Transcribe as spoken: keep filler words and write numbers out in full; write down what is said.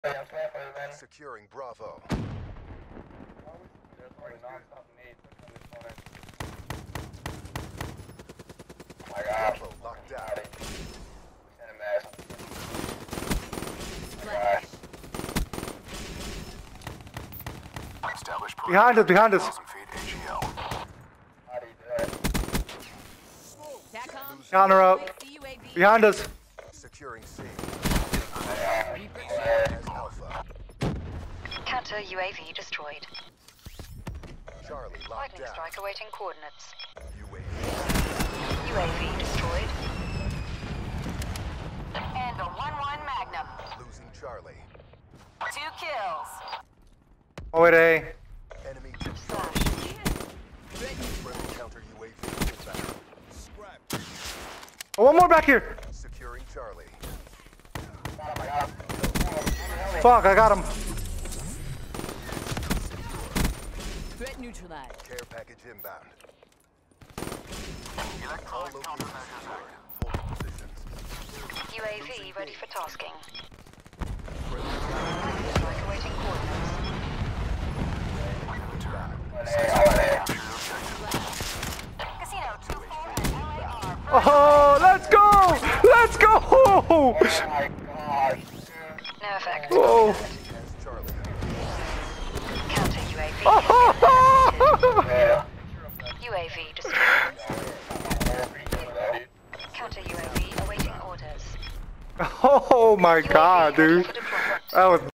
Securing Bravo. Bravo locked down. Behind us, behind us. Counter up. Behind us. Securing C. Counter U A V destroyed. Charlie locked Lightning down. strike awaiting coordinates. U A V. U A V destroyed. And a one one Magnum. Losing Charlie. Two kills. Oh wait, A. Enemy to Charlie. Friendly counter U A V inbound. Oh, one more back here. Securing Charlie. Fuck, I got him. Threat neutralized. Care package inbound. All locations secured. Holding positions. U A V ready for tasking. Friendly Lightning strike awaiting coordinates. Casino two four and L A R. Oh, let's go! Let's go! No effect. Whoa. Charlie. Counter U A V. U A V destroyed. Counter U A V awaiting orders. Oh my god, dude. That was